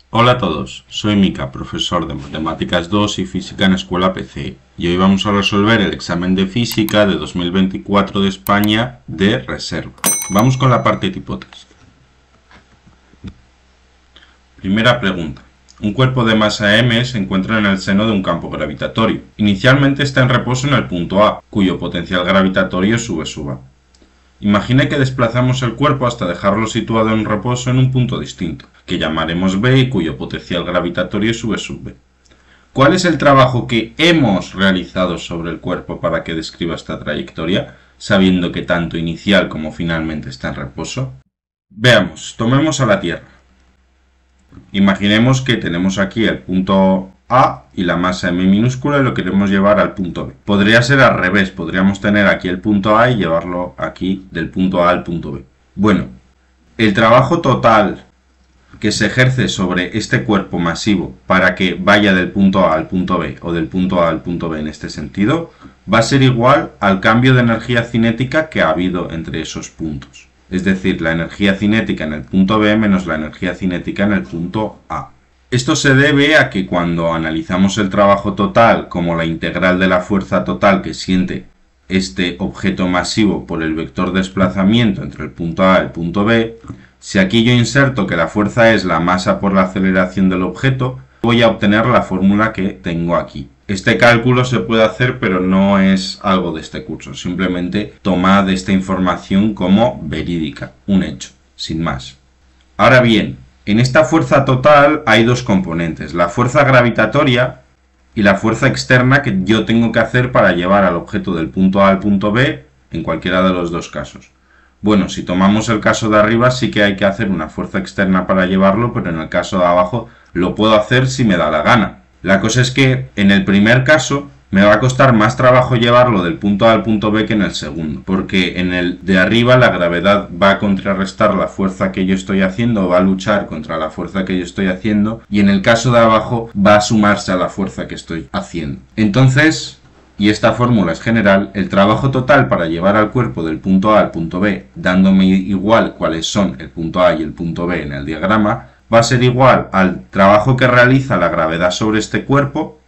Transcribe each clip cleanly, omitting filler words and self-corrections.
Hola a todos, soy Mika, profesor de Matemáticas 2 y Física en Escuela PC, y hoy vamos a resolver el examen de Física de 2024 de España de reserva. Vamos con la parte tipo test. Primera pregunta. Un cuerpo de masa m se encuentra en el seno de un campo gravitatorio. Inicialmente está en reposo en el punto A, cuyo potencial gravitatorio es V sub A. Imagine que desplazamos el cuerpo hasta dejarlo situado en reposo en un punto distinto, que llamaremos B y cuyo potencial gravitatorio es V sub B. ¿Cuál es el trabajo que hemos realizado sobre el cuerpo para que describa esta trayectoria, sabiendo que tanto inicial como finalmente está en reposo? Veamos, tomemos a la Tierra. Imaginemos que tenemos aquí el punto A y la masa m minúscula y lo queremos llevar al punto B. Podría ser al revés, podríamos tener aquí el punto A y llevarlo aquí del punto A al punto B. Bueno, el trabajo total que se ejerce sobre este cuerpo masivo para que vaya del punto A al punto B o del punto A al punto B en este sentido, va a ser igual al cambio de energía cinética que ha habido entre esos puntos. Es decir, la energía cinética en el punto B menos la energía cinética en el punto A. Esto se debe a que cuando analizamos el trabajo total como la integral de la fuerza total que siente este objeto masivo por el vector de desplazamiento entre el punto A y el punto B, si aquí yo inserto que la fuerza es la masa por la aceleración del objeto, voy a obtener la fórmula que tengo aquí. Este cálculo se puede hacer, pero no es algo de este curso. Simplemente tomad esta información como verídica, un hecho, sin más. Ahora bien, en esta fuerza total hay dos componentes, la fuerza gravitatoria y la fuerza externa que yo tengo que hacer para llevar al objeto del punto A al punto B en cualquiera de los dos casos. Bueno, si tomamos el caso de arriba sí que hay que hacer una fuerza externa para llevarlo, pero en el caso de abajo lo puedo hacer si me da la gana. La cosa es que en el primer caso me va a costar más trabajo llevarlo del punto A al punto B que en el segundo, porque en el de arriba la gravedad va a contrarrestar la fuerza que yo estoy haciendo, va a luchar contra la fuerza que yo estoy haciendo, y en el caso de abajo va a sumarse a la fuerza que estoy haciendo. Entonces, y esta fórmula es general, el trabajo total para llevar al cuerpo del punto A al punto B, dándome igual cuáles son el punto A y el punto B en el diagrama, va a ser igual al trabajo que realiza la gravedad sobre este cuerpo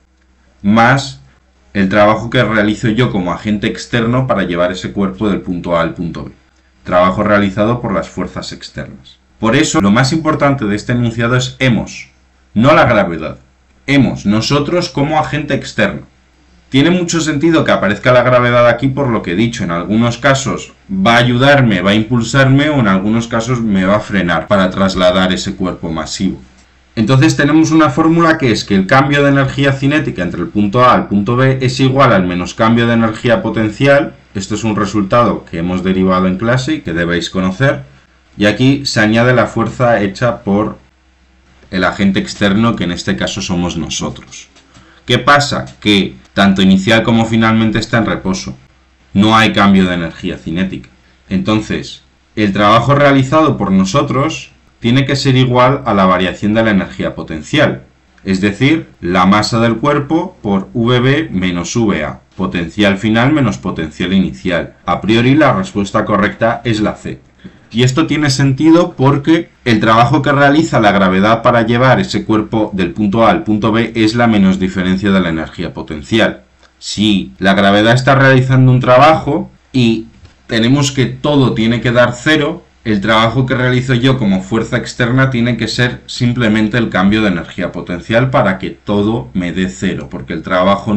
más el trabajo que realizo yo como agente externo para llevar ese cuerpo del punto A al punto B. Trabajo realizado por las fuerzas externas. Por eso, lo más importante de este enunciado es hemos, no la gravedad. Hemos, nosotros como agente externo. Tiene mucho sentido que aparezca la gravedad aquí por lo que he dicho. En algunos casos va a ayudarme, va a impulsarme o en algunos casos me va a frenar para trasladar ese cuerpo masivo. Entonces tenemos una fórmula que es que el cambio de energía cinética entre el punto A al punto B es igual al menos cambio de energía potencial. Esto es un resultado que hemos derivado en clase y que debéis conocer. Y aquí se añade la fuerza hecha por el agente externo, que en este caso somos nosotros. ¿Qué pasa? Que tanto inicial como finalmente está en reposo. No hay cambio de energía cinética. Entonces, el trabajo realizado por nosotros tiene que ser igual a la variación de la energía potencial. Es decir, la masa del cuerpo por VB menos VA. Potencial final menos potencial inicial. A priori la respuesta correcta es la C. Y esto tiene sentido porque el trabajo que realiza la gravedad para llevar ese cuerpo del punto A al punto B es la menos diferencia de la energía potencial. Si la gravedad está realizando un trabajo y tenemos que todo tiene que dar cero, el trabajo que realizo yo como fuerza externa tiene que ser simplemente el cambio de energía potencial para que todo me dé cero, porque el trabajo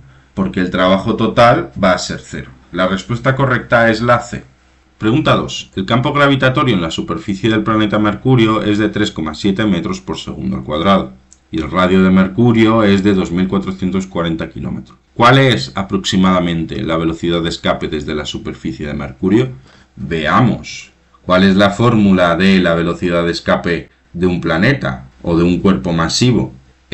total va a ser cero. La respuesta correcta es la C. Pregunta 2. El campo gravitatorio en la superficie del planeta Mercurio es de 3,7 metros por segundo al cuadrado y el radio de Mercurio es de 2.440 kilómetros. ¿Cuál es aproximadamente la velocidad de escape desde la superficie de Mercurio? Veamos. ¿Cuál es la fórmula de la velocidad de escape de un planeta o de un cuerpo masivo?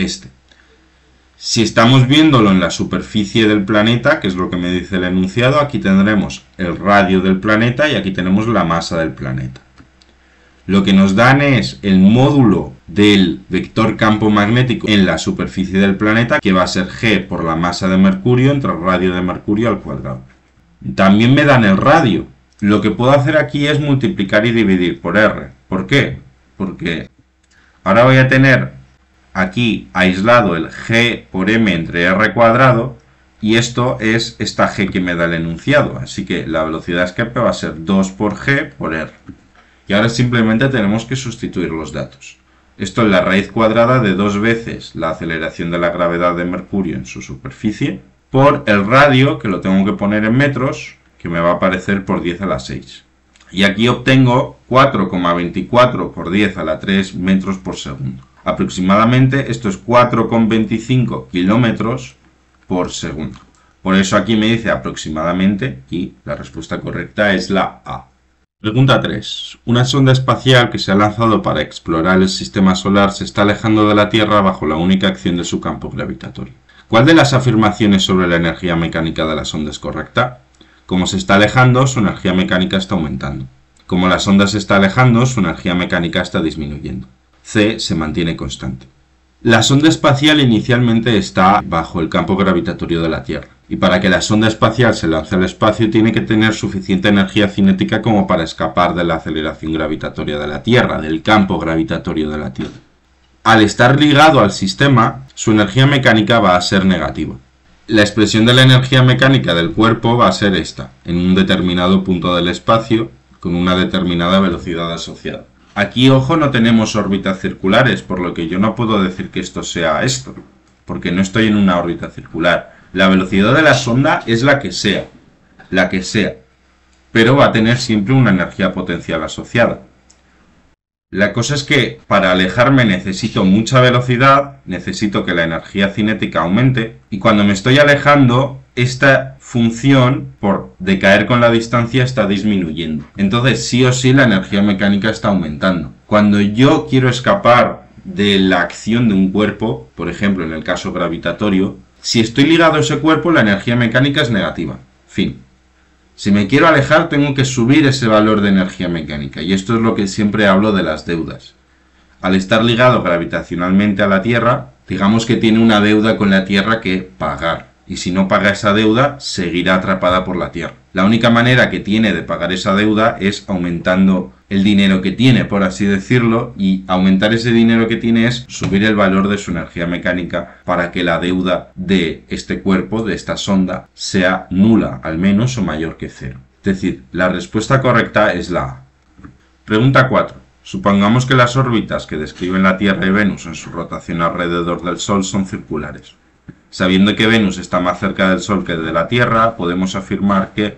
Si estamos viéndolo en la superficie del planeta, que es lo que me dice el enunciado, aquí tendremos el radio del planeta y aquí tenemos la masa del planeta. Lo que nos dan es el módulo del vector campo magnético en la superficie del planeta, que va a ser G por la masa de Mercurio entre el radio de Mercurio al cuadrado. También me dan el radio. Lo que puedo hacer aquí es multiplicar y dividir por R. ¿Por qué? Porque Ahora voy a tener aquí aislado el G por M entre R cuadrado, y esto es esta G que me da el enunciado. Así que la velocidad de escape va a ser 2 por G por R. Y ahora simplemente tenemos que sustituir los datos. Esto es la raíz cuadrada de 2 veces la aceleración de la gravedad de Mercurio en su superficie, por el radio, que lo tengo que poner en metros, que me va a aparecer por 10 a la 6. Y aquí obtengo 4,24 por 10 a la 3 metros por segundo. Aproximadamente esto es 4,25 kilómetros por segundo. Por eso aquí me dice aproximadamente y la respuesta correcta es la A. Pregunta 3. Una sonda espacial que se ha lanzado para explorar el sistema solar se está alejando de la Tierra bajo la única acción de su campo gravitatorio. ¿Cuál de las afirmaciones sobre la energía mecánica de la sonda es correcta? Como se está alejando, su energía mecánica está aumentando. Como la sonda se está alejando, su energía mecánica está disminuyendo. C se mantiene constante. La sonda espacial inicialmente está bajo el campo gravitatorio de la Tierra, y para que la sonda espacial se lance al espacio tiene que tener suficiente energía cinética como para escapar de la aceleración gravitatoria de la Tierra, del campo gravitatorio de la Tierra. Al estar ligado al sistema, su energía mecánica va a ser negativa. La expresión de la energía mecánica del cuerpo va a ser esta, en un determinado punto del espacio, con una determinada velocidad asociada. Aquí, ojo, no tenemos órbitas circulares, por lo que yo no puedo decir que esto sea esto, porque no estoy en una órbita circular. La velocidad de la sonda es la que sea, pero va a tener siempre una energía potencial asociada. La cosa es que para alejarme necesito mucha velocidad, necesito que la energía cinética aumente, y cuando me estoy alejando, esta función, por decaer con la distancia, está disminuyendo. Entonces, sí o sí, la energía mecánica está aumentando. Cuando yo quiero escapar de la acción de un cuerpo, por ejemplo, en el caso gravitatorio, si estoy ligado a ese cuerpo, la energía mecánica es negativa. Fin. Si me quiero alejar, tengo que subir ese valor de energía mecánica. Y esto es lo que siempre hablo de las deudas. Al estar ligado gravitacionalmente a la Tierra, digamos que tiene una deuda con la Tierra que pagar. Y si no paga esa deuda, seguirá atrapada por la Tierra. La única manera que tiene de pagar esa deuda es aumentando el dinero que tiene, por así decirlo, y aumentar ese dinero que tiene es subir el valor de su energía mecánica para que la deuda de este cuerpo, de esta sonda, sea nula, al menos, o mayor que cero. Es decir, la respuesta correcta es la A. Pregunta 4. Supongamos que las órbitas que describen la Tierra y Venus en su rotación alrededor del Sol son circulares. Sabiendo que Venus está más cerca del Sol que de la Tierra, podemos afirmar que,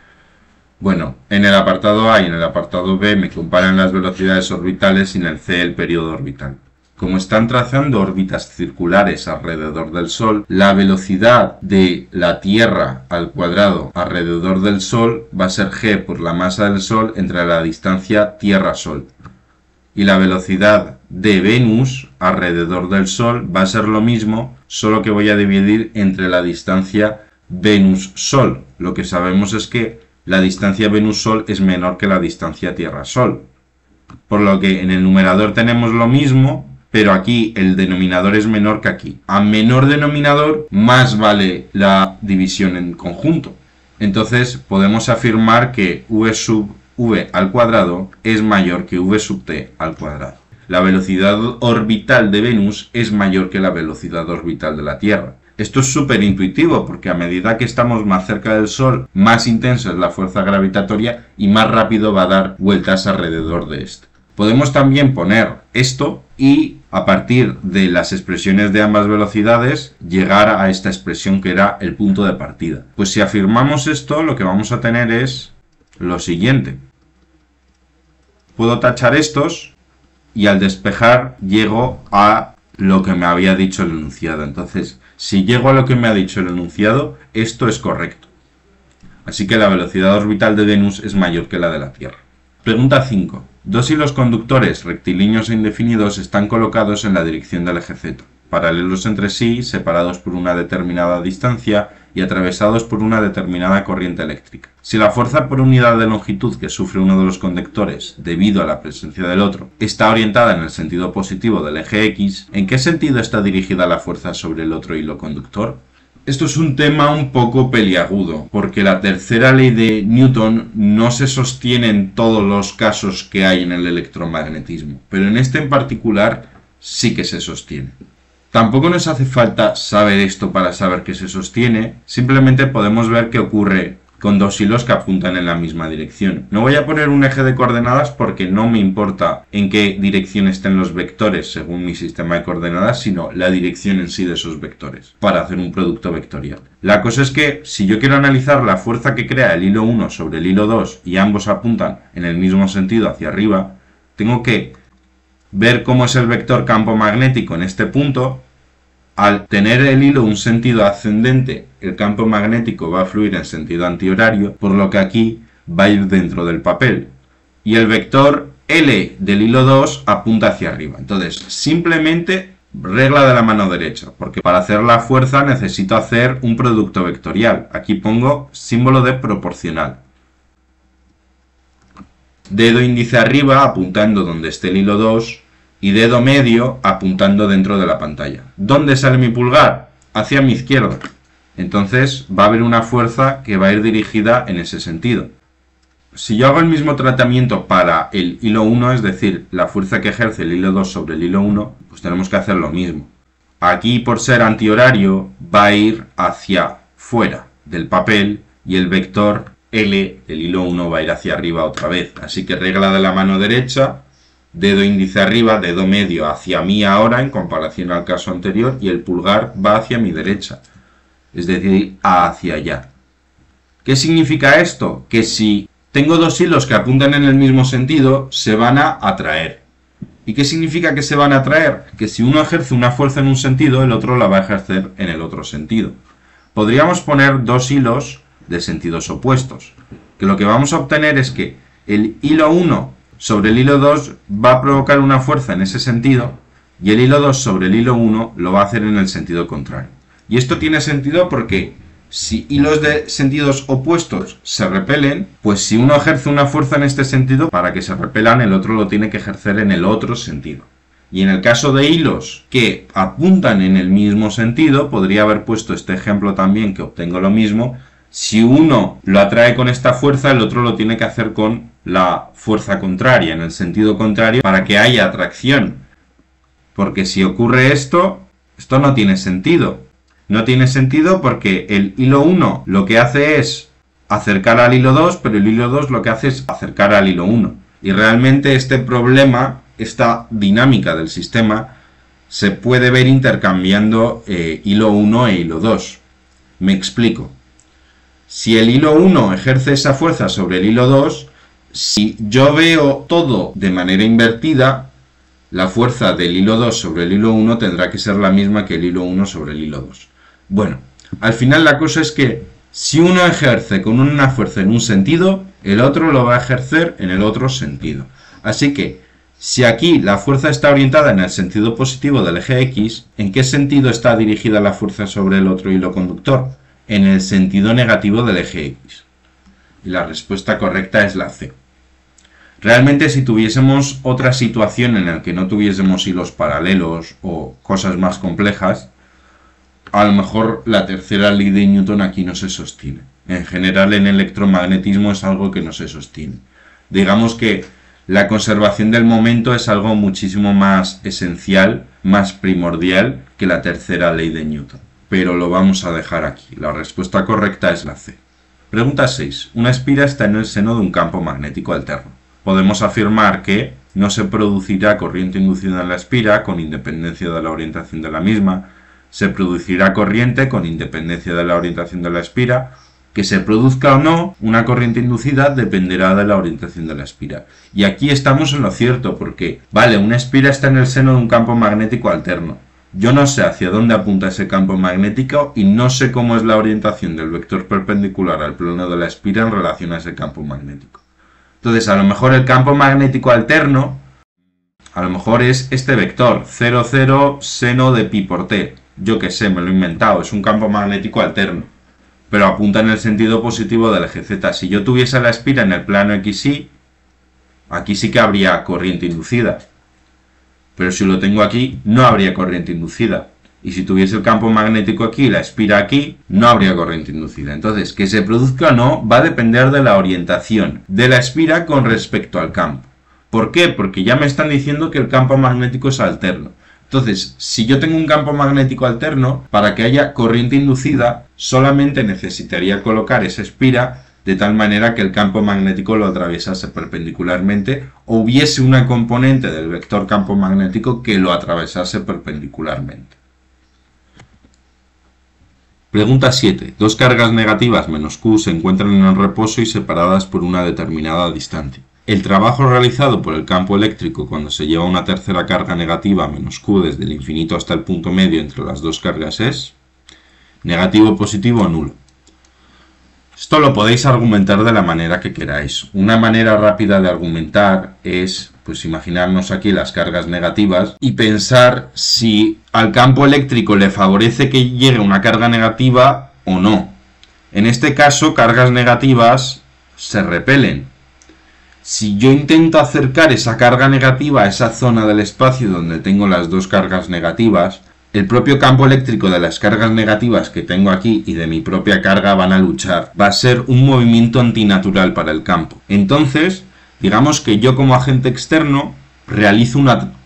bueno, en el apartado A y en el apartado B me comparan las velocidades orbitales y en el C el periodo orbital. Como están trazando órbitas circulares alrededor del Sol, la velocidad de la Tierra al cuadrado alrededor del Sol va a ser G por la masa del Sol entre la distancia Tierra-Sol. Y la velocidad de Venus alrededor del Sol va a ser lo mismo, solo que voy a dividir entre la distancia Venus-Sol. Lo que sabemos es que la distancia Venus-Sol es menor que la distancia Tierra-Sol. Por lo que en el numerador tenemos lo mismo, pero aquí el denominador es menor que aquí. A menor denominador, más vale la división en conjunto. Entonces podemos afirmar que v sub v al cuadrado es mayor que v sub t al cuadrado. La velocidad orbital de Venus es mayor que la velocidad orbital de la Tierra. Esto es súper intuitivo porque a medida que estamos más cerca del Sol, más intensa es la fuerza gravitatoria y más rápido va a dar vueltas alrededor de este. Podemos también poner esto y a partir de las expresiones de ambas velocidades llegar a esta expresión que era el punto de partida. Pues si afirmamos esto, lo que vamos a tener es lo siguiente. Puedo tachar estos y al despejar llego a lo que me había dicho el enunciado. Entonces, si llego a lo que me ha dicho el enunciado, esto es correcto. Así que la velocidad orbital de Venus es mayor que la de la Tierra. Pregunta 5. Dos hilos conductores rectilíneos e indefinidos están colocados en la dirección del eje Z, paralelos entre sí, separados por una determinada distancia y atravesados por una determinada corriente eléctrica. Si la fuerza por unidad de longitud que sufre uno de los conductores debido a la presencia del otro está orientada en el sentido positivo del eje X, ¿en qué sentido está dirigida la fuerza sobre el otro hilo conductor? Esto es un tema un poco peliagudo, porque la tercera ley de Newton no se sostiene en todos los casos que hay en el electromagnetismo, pero en este en particular sí que se sostiene. Tampoco nos hace falta saber esto para saber que se sostiene, simplemente podemos ver qué ocurre con dos hilos que apuntan en la misma dirección. No voy a poner un eje de coordenadas porque no me importa en qué dirección estén los vectores según mi sistema de coordenadas, sino la dirección en sí de esos vectores para hacer un producto vectorial. La cosa es que si yo quiero analizar la fuerza que crea el hilo 1 sobre el hilo 2 y ambos apuntan en el mismo sentido hacia arriba, tengo que ver cómo es el vector campo magnético en este punto. Al tener el hilo un sentido ascendente, el campo magnético va a fluir en sentido antihorario, por lo que aquí va a ir dentro del papel. Y el vector L del hilo 2 apunta hacia arriba. Entonces, simplemente regla de la mano derecha, porque para hacer la fuerza necesito hacer un producto vectorial. Aquí pongo símbolo de proporcional. Dedo índice arriba apuntando donde esté el hilo 2. Y dedo medio apuntando dentro de la pantalla. ¿Dónde sale mi pulgar? Hacia mi izquierda. Entonces va a haber una fuerza que va a ir dirigida en ese sentido. Si yo hago el mismo tratamiento para el hilo 1, es decir, la fuerza que ejerce el hilo 2 sobre el hilo 1, pues tenemos que hacer lo mismo. Aquí, por ser antihorario, va a ir hacia fuera del papel y el vector L del hilo 1 va a ir hacia arriba otra vez. Así que regla de la mano derecha, dedo índice arriba, dedo medio hacia mí ahora en comparación al caso anterior y el pulgar va hacia mi derecha, es decir, hacia allá. ¿Qué significa esto? Que si tengo dos hilos que apuntan en el mismo sentido, se van a atraer. ¿Y qué significa que se van a atraer? Que si uno ejerce una fuerza en un sentido, el otro la va a ejercer en el otro sentido. Podríamos poner dos hilos de sentidos opuestos, que lo que vamos a obtener es que el hilo 1 sobre el hilo 2 va a provocar una fuerza en ese sentido y el hilo 2 sobre el hilo 1 lo va a hacer en el sentido contrario. Y esto tiene sentido porque si hilos de sentidos opuestos se repelen, pues si uno ejerce una fuerza en este sentido, para que se repelan el otro lo tiene que ejercer en el otro sentido. Y en el caso de hilos que apuntan en el mismo sentido, podría haber puesto este ejemplo también que obtengo lo mismo. Si uno lo atrae con esta fuerza, el otro lo tiene que hacer con la fuerza contraria, en el sentido contrario, para que haya atracción. Porque si ocurre esto no tiene sentido. No tiene sentido porque el hilo 1 lo que hace es acercar al hilo 2, pero el hilo 2 lo que hace es acercar al hilo 1. Y realmente este problema, esta dinámica del sistema, se puede ver intercambiando hilo 1 e hilo 2. Me explico. Si el hilo 1 ejerce esa fuerza sobre el hilo 2, si yo veo todo de manera invertida, la fuerza del hilo 2 sobre el hilo 1 tendrá que ser la misma que el hilo 1 sobre el hilo 2. Bueno, al final la cosa es que si uno ejerce con una fuerza en un sentido, el otro lo va a ejercer en el otro sentido. Así que, si aquí la fuerza está orientada en el sentido positivo del eje X, ¿en qué sentido está dirigida la fuerza sobre el otro hilo conductor? En el sentido negativo del eje X. Y la respuesta correcta es la C. Realmente si tuviésemos otra situación en la que no tuviésemos hilos paralelos o cosas más complejas, a lo mejor la tercera ley de Newton aquí no se sostiene. En general en electromagnetismo es algo que no se sostiene. Digamos que la conservación del momento es algo muchísimo más esencial, más primordial que la tercera ley de Newton. Pero lo vamos a dejar aquí. La respuesta correcta es la C. Pregunta 6. Una espira está en el seno de un campo magnético alterno. Podemos afirmar que no se producirá corriente inducida en la espira con independencia de la orientación de la misma, se producirá corriente con independencia de la orientación de la espira, que se produzca o no una corriente inducida dependerá de la orientación de la espira. Y aquí estamos en lo cierto porque, vale, una espira está en el seno de un campo magnético alterno. Yo no sé hacia dónde apunta ese campo magnético y no sé cómo es la orientación del vector perpendicular al plano de la espira en relación a ese campo magnético. Entonces, a lo mejor el campo magnético alterno, a lo mejor es este vector, 0, 0, seno de pi por t. Yo qué sé, me lo he inventado, es un campo magnético alterno, pero apunta en el sentido positivo del eje z. Si yo tuviese la espira en el plano XY, aquí sí que habría corriente inducida. Pero si lo tengo aquí, no habría corriente inducida. Y si tuviese el campo magnético aquí y la espira aquí, no habría corriente inducida. Entonces, que se produzca o no va a depender de la orientación de la espira con respecto al campo. ¿Por qué? Porque ya me están diciendo que el campo magnético es alterno. Entonces, si yo tengo un campo magnético alterno, para que haya corriente inducida, solamente necesitaría colocar esa espira de tal manera que el campo magnético lo atravesase perpendicularmente o hubiese una componente del vector campo magnético que lo atravesase perpendicularmente. Pregunta 7. Dos cargas negativas menos Q se encuentran en el reposo y separadas por una determinada distancia. El trabajo realizado por el campo eléctrico cuando se lleva una tercera carga negativa menos Q desde el infinito hasta el punto medio entre las dos cargas es negativo, positivo o nulo. Esto lo podéis argumentar de la manera que queráis. Una manera rápida de argumentar es, pues imaginarnos aquí las cargas negativas y pensar si al campo eléctrico le favorece que llegue una carga negativa o no. En este caso, cargas negativas se repelen. Si yo intento acercar esa carga negativa a esa zona del espacio donde tengo las dos cargas negativas, el propio campo eléctrico de las cargas negativas que tengo aquí y de mi propia carga van a luchar. Va a ser un movimiento antinatural para el campo. Entonces, digamos que yo como agente externo realizo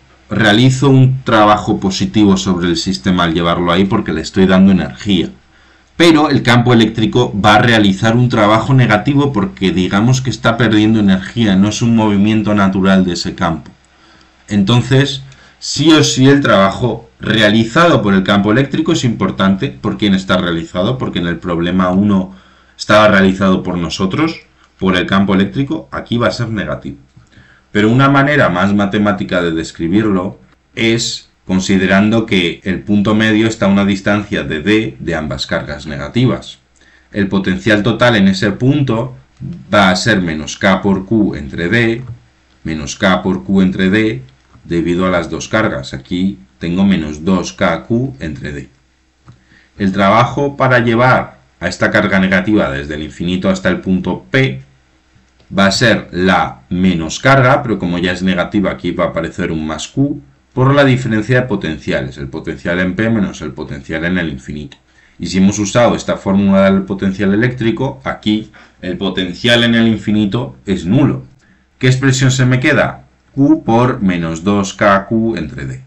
un trabajo positivo sobre el sistema al llevarlo ahí porque le estoy dando energía. Pero el campo eléctrico va a realizar un trabajo negativo porque digamos que está perdiendo energía, no es un movimiento natural de ese campo. Entonces, sí o sí el trabajo realizado por el campo eléctrico es importante. ¿Por quién está realizado? Porque en el problema 1 estaba realizado por nosotros, por el campo eléctrico, aquí va a ser negativo. Pero una manera más matemática de describirlo es considerando que el punto medio está a una distancia de D de ambas cargas negativas. El potencial total en ese punto va a ser menos K por Q entre D, menos K por Q entre D, debido a las dos cargas. Aquí tengo menos 2KQ entre D. El trabajo para llevar a esta carga negativa desde el infinito hasta el punto P va a ser la menos carga, pero como ya es negativa aquí va a aparecer un más Q, por la diferencia de potenciales, el potencial en P menos el potencial en el infinito. Y si hemos usado esta fórmula del potencial eléctrico, aquí el potencial en el infinito es nulo. ¿Qué expresión se me queda? Q por menos 2KQ entre D.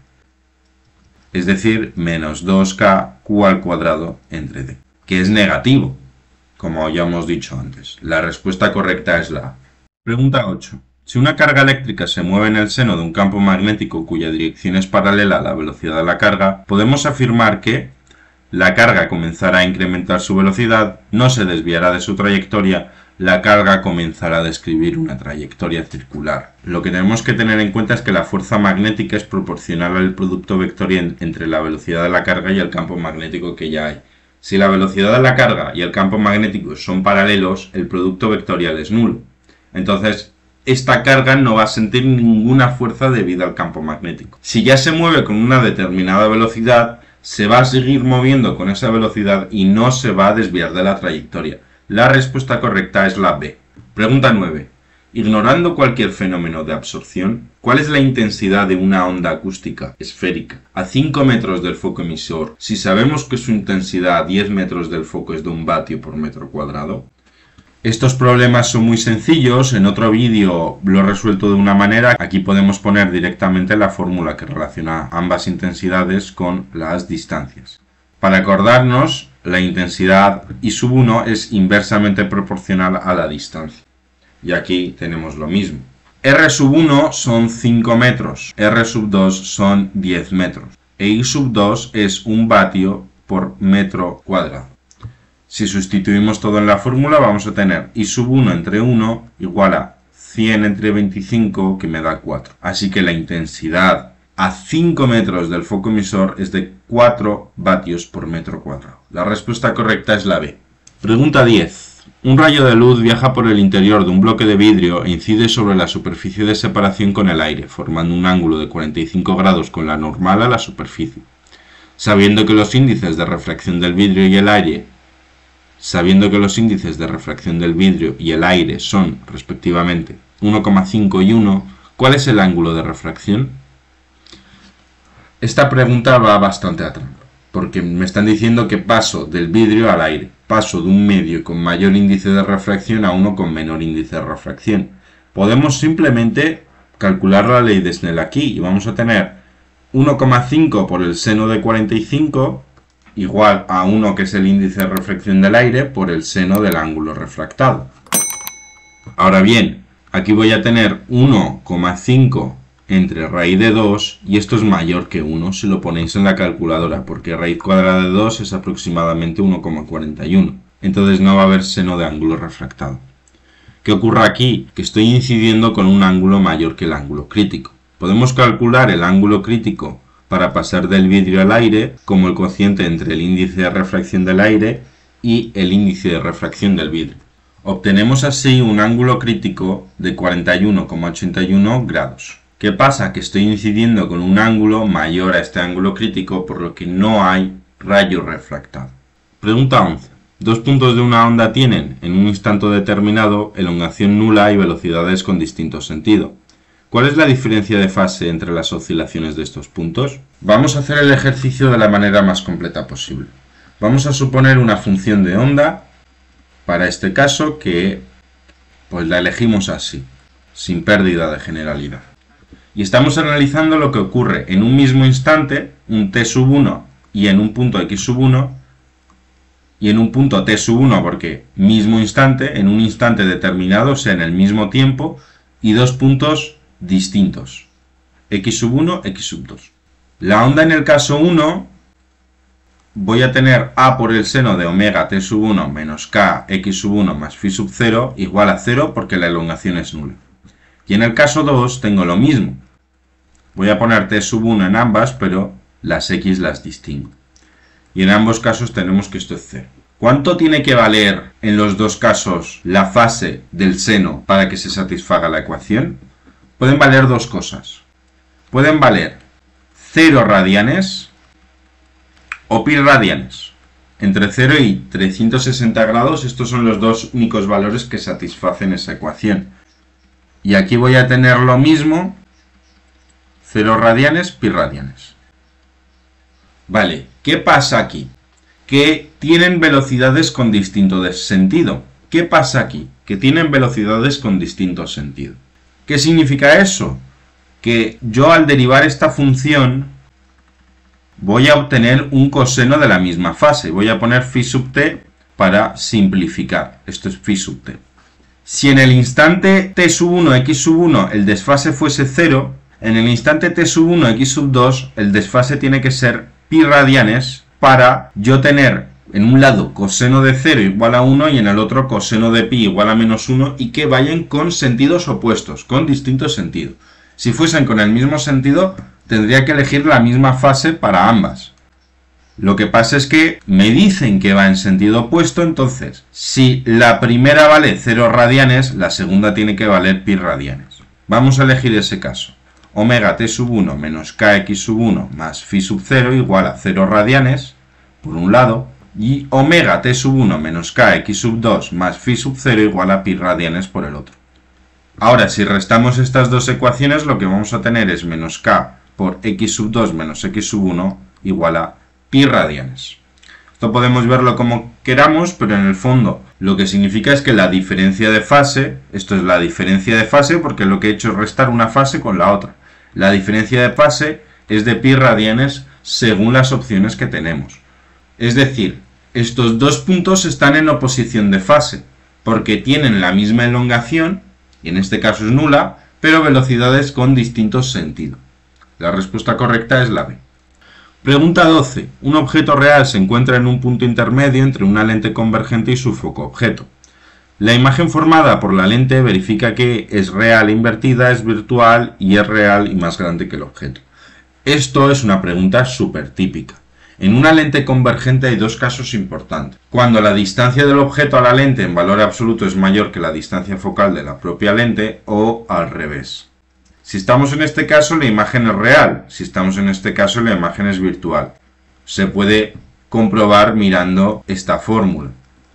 Es decir, menos 2KQ al cuadrado entre D, que es negativo, como ya hemos dicho antes. La respuesta correcta es la A. Pregunta 8. Si una carga eléctrica se mueve en el seno de un campo magnético cuya dirección es paralela a la velocidad de la carga, podemos afirmar que la carga comenzará a incrementar su velocidad, no se desviará de su trayectoria, la carga comenzará a describir una trayectoria circular. Lo que tenemos que tener en cuenta es que la fuerza magnética es proporcional al producto vectorial entre la velocidad de la carga y el campo magnético que ya hay. Si la velocidad de la carga y el campo magnético son paralelos, el producto vectorial es nulo. Entonces, esta carga no va a sentir ninguna fuerza debido al campo magnético. Si ya se mueve con una determinada velocidad, se va a seguir moviendo con esa velocidad y no se va a desviar de la trayectoria. La respuesta correcta es la B. Pregunta 9. Ignorando cualquier fenómeno de absorción, ¿cuál es la intensidad de una onda acústica esférica a 5 metros del foco emisor si sabemos que su intensidad a 10 metros del foco es de 1 vatio por metro cuadrado? Estos problemas son muy sencillos, en otro vídeo lo he resuelto de una manera. Aquí podemos poner directamente la fórmula que relaciona ambas intensidades con las distancias. Para acordarnos, la intensidad I1 es inversamente proporcional a la distancia. Y aquí tenemos lo mismo. R1 son 5 metros, R2 son 10 metros. E I2 es 1 vatio por metro cuadrado. Si sustituimos todo en la fórmula vamos a tener I1 entre 1 igual a 100 entre 25 que me da 4. Así que la intensidad a 5 metros del foco emisor es de 4 vatios por metro cuadrado. La respuesta correcta es la B. Pregunta 10. Un rayo de luz viaja por el interior de un bloque de vidrio e incide sobre la superficie de separación con el aire, formando un ángulo de 45 grados con la normal a la superficie. Sabiendo que los índices de refracción del vidrio y el aire son, respectivamente, 1,5 y 1, ¿cuál es el ángulo de refracción? Esta pregunta va bastante a trampa, porque me están diciendo que paso del vidrio al aire, paso de un medio con mayor índice de refracción a uno con menor índice de refracción. Podemos simplemente calcular la ley de Snell aquí y vamos a tener 1,5 por el seno de 45 igual a 1, que es el índice de refracción del aire, por el seno del ángulo refractado. Ahora bien, aquí voy a tener 1,5 entre raíz de 2 y esto es mayor que 1 si lo ponéis en la calculadora, porque raíz cuadrada de 2 es aproximadamente 1,41. Entonces no va a haber seno de ángulo refractado. ¿Qué ocurre aquí? Que estoy incidiendo con un ángulo mayor que el ángulo crítico. Podemos calcular el ángulo crítico para pasar del vidrio al aire como el cociente entre el índice de refracción del aire y el índice de refracción del vidrio. Obtenemos así un ángulo crítico de 41,81 grados. ¿Qué pasa? Que estoy incidiendo con un ángulo mayor a este ángulo crítico, por lo que no hay rayo refractado. Pregunta 11. Dos puntos de una onda tienen, en un instante determinado, elongación nula y velocidades con distinto sentido. ¿Cuál es la diferencia de fase entre las oscilaciones de estos puntos? Vamos a hacer el ejercicio de la manera más completa posible. Vamos a suponer una función de onda, para este caso, que pues la elegimos así, sin pérdida de generalidad. Y estamos analizando lo que ocurre en un mismo instante, un t1 y en un punto x1, y en un punto t1 porque mismo instante, en un instante determinado, o sea, en el mismo tiempo, y dos puntos distintos, x1, x2. La onda en el caso 1, voy a tener a por el seno de omega t1 menos k x1 más phi sub 0 igual a 0 porque la elongación es nula. Y en el caso 2 tengo lo mismo. Voy a poner t1 en ambas, pero las x las distingo. Y en ambos casos tenemos que esto es 0. ¿Cuánto tiene que valer en los dos casos la fase del seno para que se satisfaga la ecuación? Pueden valer dos cosas. Pueden valer 0 radianes o pi radianes. Entre 0 y 360 grados, estos son los dos únicos valores que satisfacen esa ecuación. Y aquí voy a tener lo mismo, 0 radianes, pi radianes. Vale, ¿qué pasa aquí? Que tienen velocidades con distinto sentido. ¿Qué pasa aquí? Que tienen velocidades con distinto sentido. ¿Qué significa eso? Que yo al derivar esta función voy a obtener un coseno de la misma fase. Voy a poner phi sub t para simplificar. Esto es phi sub t. Si en el instante t1, x1 el desfase fuese 0, en el instante t1, x2 el desfase tiene que ser pi radianes para yo tener en un lado coseno de 0 igual a 1 y en el otro coseno de pi igual a menos 1 y que vayan con sentidos opuestos, con distinto sentido. Si fuesen con el mismo sentido, tendría que elegir la misma fase para ambas. Lo que pasa es que me dicen que va en sentido opuesto, entonces, si la primera vale 0 radianes, la segunda tiene que valer pi radianes. Vamos a elegir ese caso. Omega t1 menos kx1 más phi sub 0 igual a 0 radianes, por un lado, y omega t1 menos kx2 más phi sub 0 igual a pi radianes por el otro. Ahora, si restamos estas dos ecuaciones, lo que vamos a tener es menos k por x2 menos x1 igual a pi radianes. Esto podemos verlo como queramos, pero en el fondo lo que significa es que la diferencia de fase, esto es la diferencia de fase porque lo que he hecho es restar una fase con la otra. La diferencia de fase es de pi radianes según las opciones que tenemos. Es decir, estos dos puntos están en oposición de fase, porque tienen la misma elongación, y en este caso es nula, pero velocidades con distintos sentidos. La respuesta correcta es la B. Pregunta 12. Un objeto real se encuentra en un punto intermedio entre una lente convergente y su foco objeto. La imagen formada por la lente verifica que es real invertida, es virtual y es real y más grande que el objeto. Esto es una pregunta súper típica. En una lente convergente hay dos casos importantes. Cuando la distancia del objeto a la lente en valor absoluto es mayor que la distancia focal de la propia lente o al revés. Si estamos en este caso, la imagen es real. Si estamos en este caso, la imagen es virtual. Se puede comprobar mirando esta fórmula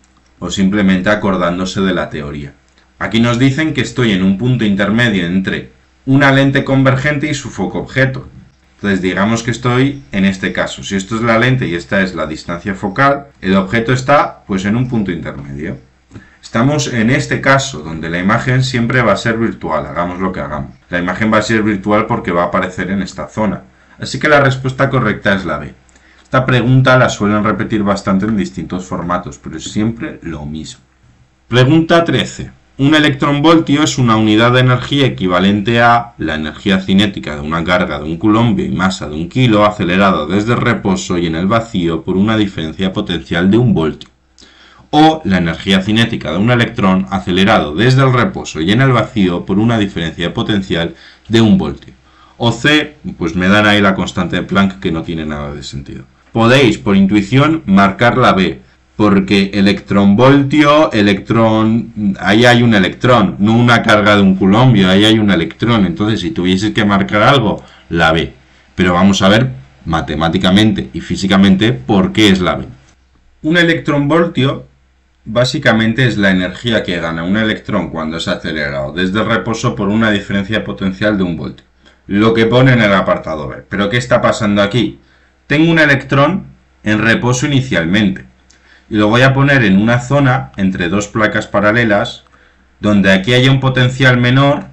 o simplemente acordándose de la teoría. Aquí nos dicen que estoy en un punto intermedio entre una lente convergente y su foco objeto. Entonces digamos que estoy en este caso. Si esto es la lente y esta es la distancia focal, el objeto está pues en un punto intermedio. Estamos en este caso donde la imagen siempre va a ser virtual, hagamos lo que hagamos. La imagen va a ser virtual porque va a aparecer en esta zona. Así que la respuesta correcta es la B. Esta pregunta la suelen repetir bastante en distintos formatos, pero es siempre lo mismo. Pregunta 13. Un electronvoltio es una unidad de energía equivalente a la energía cinética de una carga de 1 coulombio y masa de 1 kilo acelerado desde el reposo y en el vacío por una diferencia potencial de 1 voltio. O la energía cinética de un electrón acelerado desde el reposo y en el vacío por una diferencia potencial de 1 voltio. O C, pues me dan ahí la constante de Planck que no tiene nada de sentido. Podéis, por intuición, marcar la B, porque electronvoltio, electrón, ahí hay un electrón, no una carga de 1 coulombio, ahí hay un electrón. Entonces, si tuvieses que marcar algo, la B. Pero vamos a ver matemáticamente y físicamente por qué es la B. Un electronvoltio básicamente es la energía que gana un electrón cuando es acelerado desde el reposo por una diferencia potencial de 1 voltio. Lo que pone en el apartado B. ¿Pero qué está pasando aquí? Tengo un electrón en reposo inicialmente y lo voy a poner en una zona entre dos placas paralelas donde aquí haya un potencial menor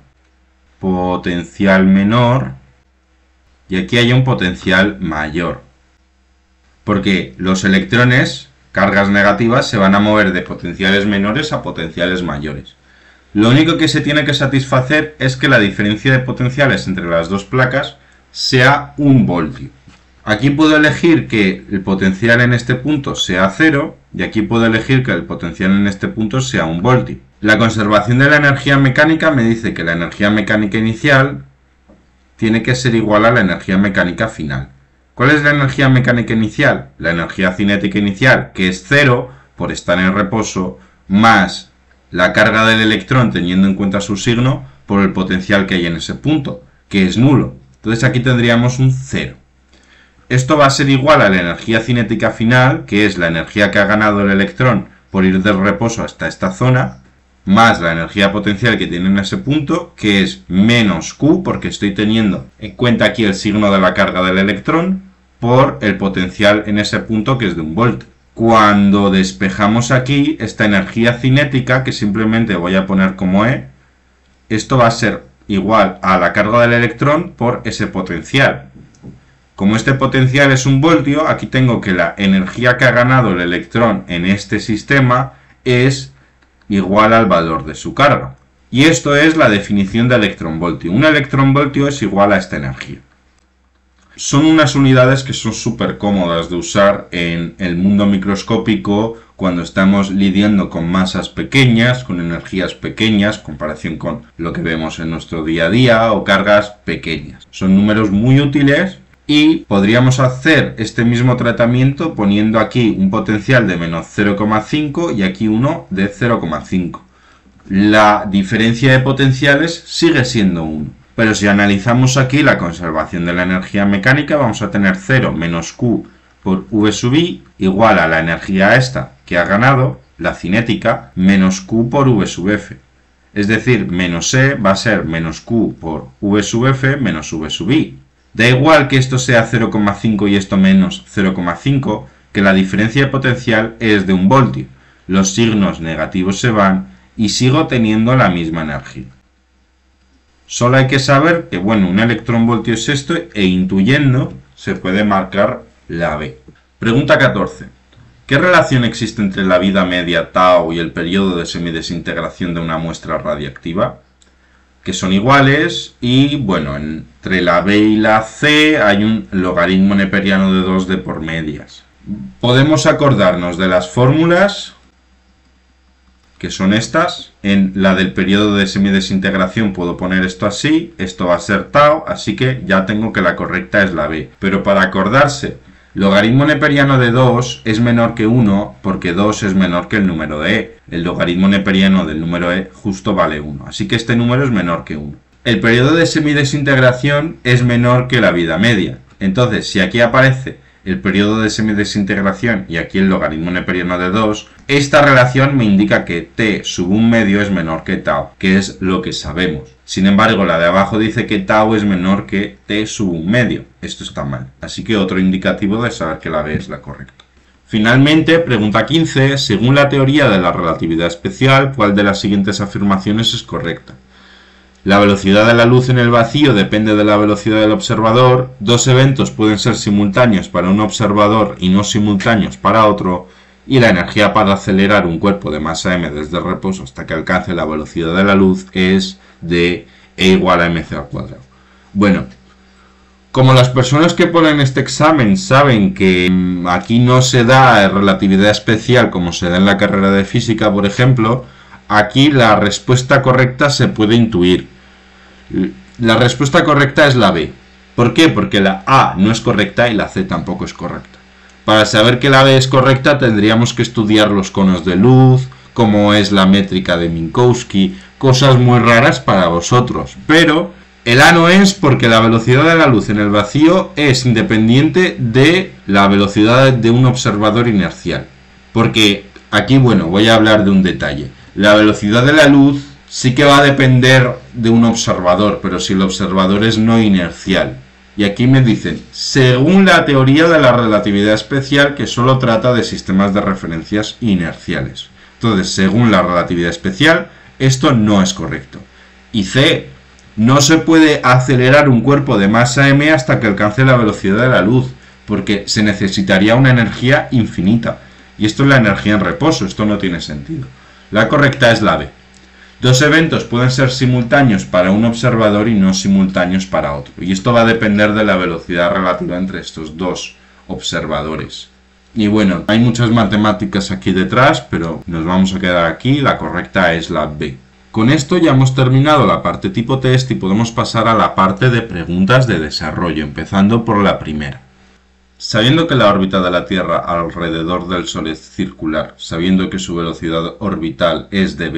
y aquí haya un potencial mayor. Porque los electrones, cargas negativas, se van a mover de potenciales menores a potenciales mayores. Lo único que se tiene que satisfacer es que la diferencia de potenciales entre las dos placas sea 1 voltio. Aquí puedo elegir que el potencial en este punto sea 0 y aquí puedo elegir que el potencial en este punto sea 1 voltio. La conservación de la energía mecánica me dice que la energía mecánica inicial tiene que ser igual a la energía mecánica final. ¿Cuál es la energía mecánica inicial? La energía cinética inicial, que es 0 por estar en reposo, más la carga del electrón teniendo en cuenta su signo por el potencial que hay en ese punto, que es nulo. Entonces aquí tendríamos un 0. Esto va a ser igual a la energía cinética final, que es la energía que ha ganado el electrón por ir del reposo hasta esta zona, más la energía potencial que tiene en ese punto, que es menos Q, porque estoy teniendo en cuenta aquí el signo de la carga del electrón, por el potencial en ese punto, que es de 1 voltio. Cuando despejamos aquí esta energía cinética, que simplemente voy a poner como E, esto va a ser igual a la carga del electrón por ese potencial. Como este potencial es 1 voltio, aquí tengo que la energía que ha ganado el electrón en este sistema es igual al valor de su carga. Y esto es la definición de electronvoltio. Un electronvoltio es igual a esta energía. Son unas unidades que son súper cómodas de usar en el mundo microscópico cuando estamos lidiando con masas pequeñas, con energías pequeñas, en comparación con lo que vemos en nuestro día a día, o cargas pequeñas. Son números muy útiles. Y podríamos hacer este mismo tratamiento poniendo aquí un potencial de menos 0,5 y aquí uno de 0,5. La diferencia de potenciales sigue siendo 1. Pero si analizamos aquí la conservación de la energía mecánica, vamos a tener 0 menos Q por V sub I igual a la energía esta que ha ganado, la cinética, menos Q por V sub F. Es decir, menos E va a ser menos Q por V sub F menos V sub I. Da igual que esto sea 0,5 y esto menos 0,5, que la diferencia de potencial es de 1 voltio. Los signos negativos se van y sigo teniendo la misma energía. Solo hay que saber que, bueno, un electronvoltio es esto e intuyendo se puede marcar la B. Pregunta 14. ¿Qué relación existe entre la vida media tau y el periodo de semidesintegración de una muestra radiactiva? Que son iguales y, bueno, entre la B y la C hay un logaritmo neperiano de 2D por medias. Podemos acordarnos de las fórmulas, que son estas. En la del periodo de semidesintegración puedo poner esto así, esto va a ser tau, así que ya tengo que la correcta es la B. Pero para acordarse, logaritmo neperiano de 2 es menor que 1 porque 2 es menor que el número de E. El logaritmo neperiano del número E justo vale 1, así que este número es menor que 1. El periodo de semidesintegración es menor que la vida media. Entonces, si aquí aparece el periodo de semidesintegración y aquí el logaritmo neperiano de 2, esta relación me indica que t sub 1 medio es menor que tau, que es lo que sabemos. Sin embargo, la de abajo dice que tau es menor que t sub 1 medio. Esto está mal. Así que otro indicativo de saber que la B es la correcta. Finalmente, pregunta 15. Según la teoría de la relatividad especial, ¿cuál de las siguientes afirmaciones es correcta? La velocidad de la luz en el vacío depende de la velocidad del observador. Dos eventos pueden ser simultáneos para un observador y no simultáneos para otro. Y la energía para acelerar un cuerpo de masa m desde el reposo hasta que alcance la velocidad de la luz es de E igual a mc al cuadrado. Bueno, como las personas que ponen este examen saben que aquí no se da relatividad especial como se da en la carrera de física, por ejemplo, aquí la respuesta correcta se puede intuir. La respuesta correcta es la B. ¿Por qué? Porque la A no es correcta y la C tampoco es correcta. Para saber que la B es correcta tendríamos que estudiar los conos de luz, cómo es la métrica de Minkowski, cosas muy raras para vosotros. Pero el A no es porque la velocidad de la luz en el vacío es independiente de la velocidad de un observador inercial. Porque aquí, bueno, voy a hablar de un detalle. La velocidad de la luz sí que va a depender de un observador, pero si el observador es no inercial. Y aquí me dicen, según la teoría de la relatividad especial, que solo trata de sistemas de referencias inerciales. Entonces, según la relatividad especial, esto no es correcto. Y C, no se puede acelerar un cuerpo de masa m hasta que alcance la velocidad de la luz, porque se necesitaría una energía infinita. Y esto es la energía en reposo, esto no tiene sentido. La correcta es la B. Dos eventos pueden ser simultáneos para un observador y no simultáneos para otro. Y esto va a depender de la velocidad relativa entre estos dos observadores. Y bueno, hay muchas matemáticas aquí detrás, pero nos vamos a quedar aquí. La correcta es la B. Con esto ya hemos terminado la parte tipo test y podemos pasar a la parte de preguntas de desarrollo, empezando por la primera. Sabiendo que la órbita de la Tierra alrededor del Sol es circular, sabiendo que su velocidad orbital es de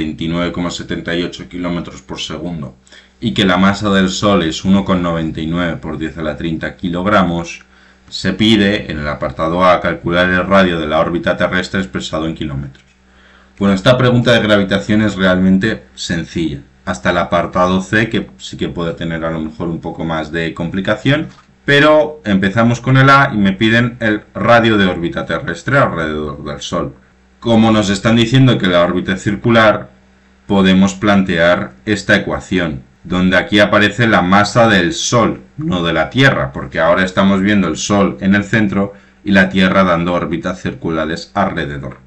29,78 km por segundo y que la masa del Sol es 1,99 por 10 a la 30 kilogramos, se pide en el apartado A calcular el radio de la órbita terrestre expresado en kilómetros. Bueno, esta pregunta de gravitación es realmente sencilla, hasta el apartado C, que sí que puede tener a lo mejor un poco más de complicación. Pero empezamos con el A y me piden el radio de órbita terrestre alrededor del Sol. Como nos están diciendo que la órbita es circular, podemos plantear esta ecuación, donde aquí aparece la masa del Sol, no de la Tierra, porque ahora estamos viendo el Sol en el centro y la Tierra dando órbitas circulares alrededor.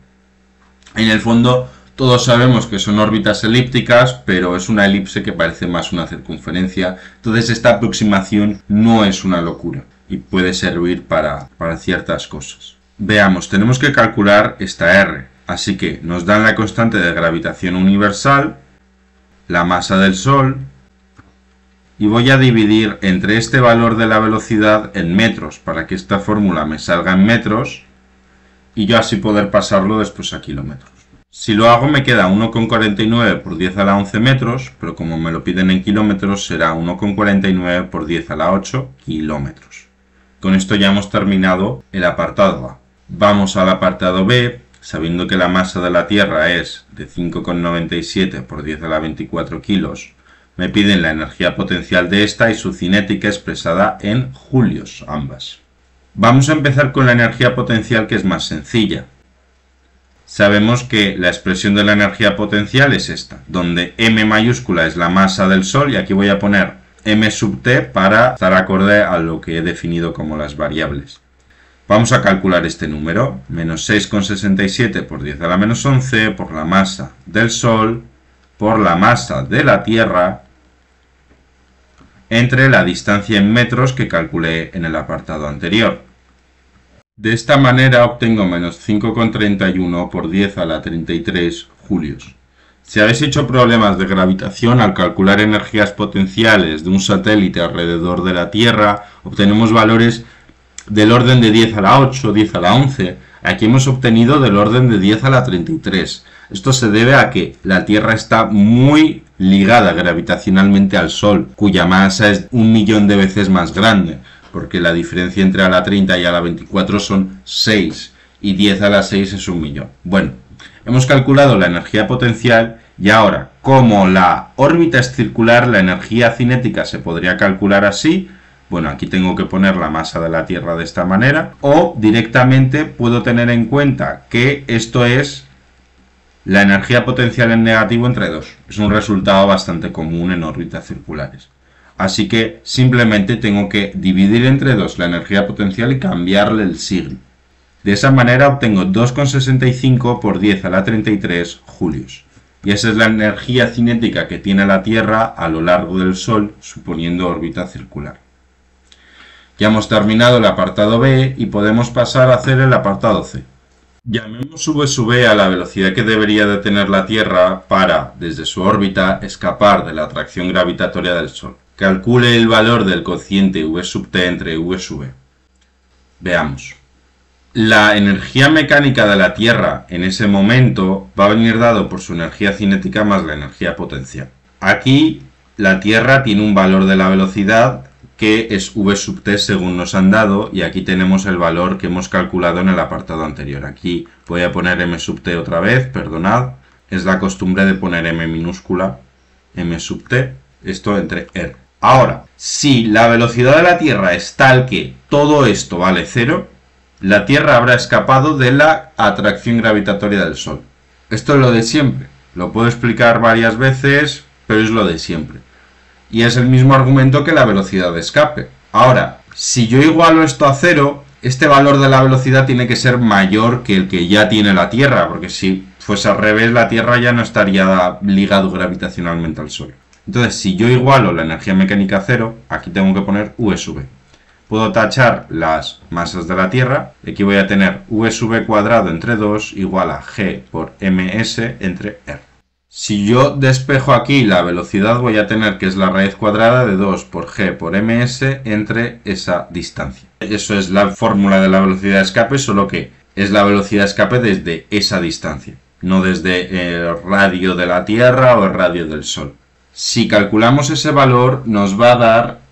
En el fondo, todos sabemos que son órbitas elípticas, pero es una elipse que parece más una circunferencia. Entonces esta aproximación no es una locura y puede servir para ciertas cosas. Veamos, tenemos que calcular esta R. Así que nos dan la constante de gravitación universal, la masa del Sol, y voy a dividir entre este valor de la velocidad en metros, para que esta fórmula me salga en metros, y yo así poder pasarlo después a kilómetros. Si lo hago me queda 1,49 por 10 a la 11 metros, pero como me lo piden en kilómetros será 1,49 por 10 a la 8 kilómetros. Con esto ya hemos terminado el apartado A. Vamos al apartado B, sabiendo que la masa de la Tierra es de 5,97 por 10 a la 24 kilos. Me piden la energía potencial de esta y su cinética expresada en julios, ambas. Vamos a empezar con la energía potencial, que es más sencilla. Sabemos que la expresión de la energía potencial es esta, donde m mayúscula es la masa del Sol y aquí voy a poner m sub t para estar acorde a lo que he definido como las variables. Vamos a calcular este número, menos 6,67 por 10 a la menos 11 por la masa del Sol por la masa de la Tierra entre la distancia en metros que calculé en el apartado anterior. De esta manera obtengo menos 5,31 por 10 a la 33 julios. Si habéis hecho problemas de gravitación al calcular energías potenciales de un satélite alrededor de la Tierra, obtenemos valores del orden de 10 a la 8, 10 a la 11. Aquí hemos obtenido del orden de 10 a la 33. Esto se debe a que la Tierra está muy ligada gravitacionalmente al Sol, cuya masa es 1.000.000 de veces más grande, porque la diferencia entre a la 30 y a la 24 son 6, y 10 a la 6 es 1.000.000. Bueno, hemos calculado la energía potencial, y ahora, como la órbita es circular, la energía cinética se podría calcular así. Bueno, aquí tengo que poner la masa de la Tierra de esta manera, o directamente puedo tener en cuenta que esto es La energía potencial en negativo entre 2. Es un resultado bastante común en órbitas circulares. Así que simplemente tengo que dividir entre 2 la energía potencial y cambiarle el signo. De esa manera obtengo 2,65 por 10 a la 33 julios. Y esa es la energía cinética que tiene la Tierra a lo largo del Sol, suponiendo órbita circular. Ya hemos terminado el apartado B y podemos pasar a hacer el apartado C. Llamemos V sub e a la velocidad que debería de tener la Tierra para, desde su órbita, escapar de la atracción gravitatoria del Sol. Calcule el valor del cociente V sub t entre V sub e. Veamos. La energía mecánica de la Tierra en ese momento va a venir dado por su energía cinética más la energía potencial. Aquí la Tierra tiene un valor de la velocidad que es V sub t según nos han dado, y aquí tenemos el valor que hemos calculado en el apartado anterior. Aquí voy a poner m sub t otra vez, perdonad, es la costumbre de poner m minúscula, m sub t, esto entre r. Ahora, si la velocidad de la Tierra es tal que todo esto vale 0, la Tierra habrá escapado de la atracción gravitatoria del Sol. Esto es lo de siempre. Lo puedo explicar varias veces, pero es lo de siempre. Y es el mismo argumento que la velocidad de escape. Ahora, si yo igualo esto a 0, este valor de la velocidad tiene que ser mayor que el que ya tiene la Tierra, porque si fuese al revés, la Tierra ya no estaría ligado gravitacionalmente al Sol. Entonces, si yo igualo la energía mecánica a 0, aquí tengo que poner V sub e. Puedo tachar las masas de la Tierra. Aquí voy a tener V sub e cuadrado entre 2 igual a G por ms entre R. Si yo despejo aquí la velocidad, voy a tener que es la raíz cuadrada de 2 por G por ms entre esa distancia. Eso es la fórmula de la velocidad de escape, solo que es la velocidad de escape desde esa distancia, no desde el radio de la Tierra o el radio del Sol. Si calculamos ese valor, nos va a dar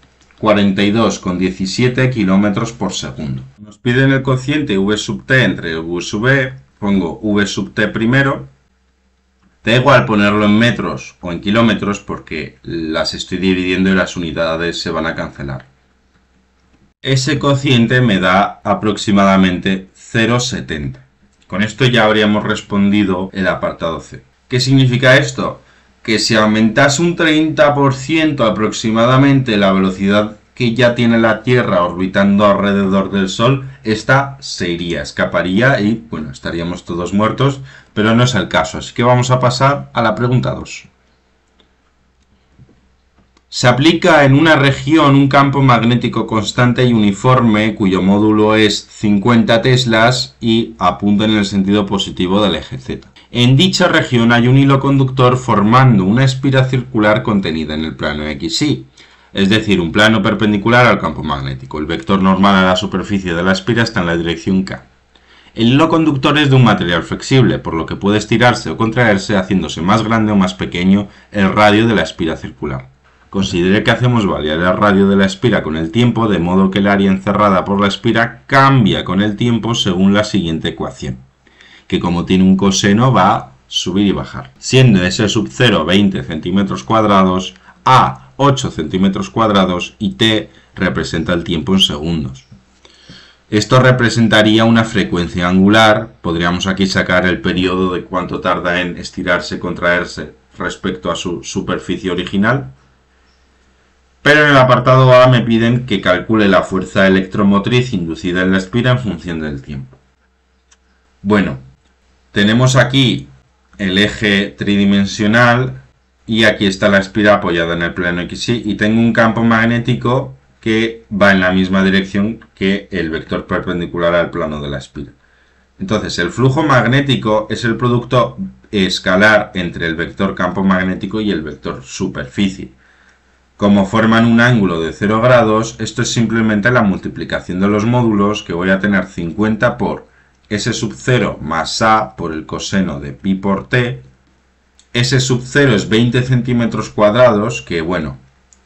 42,17 km por segundo. Nos piden el cociente V sub t entre V sub e, pongo V sub t primero. Da igual ponerlo en metros o en kilómetros porque las estoy dividiendo y las unidades se van a cancelar. Ese cociente me da aproximadamente 0,70. Con esto ya habríamos respondido el apartado C. ¿Qué significa esto? Que si aumentase un 30% aproximadamente la velocidad que ya tiene la Tierra orbitando alrededor del Sol, esta se iría, escaparía y, bueno, estaríamos todos muertos, pero no es el caso. Así que vamos a pasar a la pregunta 2. Se aplica en una región un campo magnético constante y uniforme cuyo módulo es 50 teslas y apunta en el sentido positivo del eje Z. En dicha región hay un hilo conductor formando una espira circular contenida en el plano XY, es decir, un plano perpendicular al campo magnético. El vector normal a la superficie de la espira está en la dirección K. El hilo conductor es de un material flexible, por lo que puede estirarse o contraerse haciéndose más grande o más pequeño el radio de la espira circular. Considere que hacemos variar el radio de la espira con el tiempo, de modo que el área encerrada por la espira cambia con el tiempo según la siguiente ecuación, que como tiene un coseno va a subir y bajar, siendo S sub 0 20 centímetros cuadrados, A 8 centímetros cuadrados y T representa el tiempo en segundos. Esto representaría una frecuencia angular. Podríamos aquí sacar el periodo de cuánto tarda en estirarse, contraerse respecto a su superficie original. Pero en el apartado A me piden que calcule la fuerza electromotriz inducida en la espira en función del tiempo. Bueno, tenemos aquí el eje tridimensional y aquí está la espira apoyada en el plano XY y tengo un campo magnético que va en la misma dirección que el vector perpendicular al plano de la espira. Entonces, el flujo magnético es el producto escalar entre el vector campo magnético y el vector superficie. Como forman un ángulo de 0 grados, esto es simplemente la multiplicación de los módulos, que voy a tener 50 por S sub 0 más A por el coseno de pi por T. S sub 0 es 20 centímetros cuadrados, que bueno,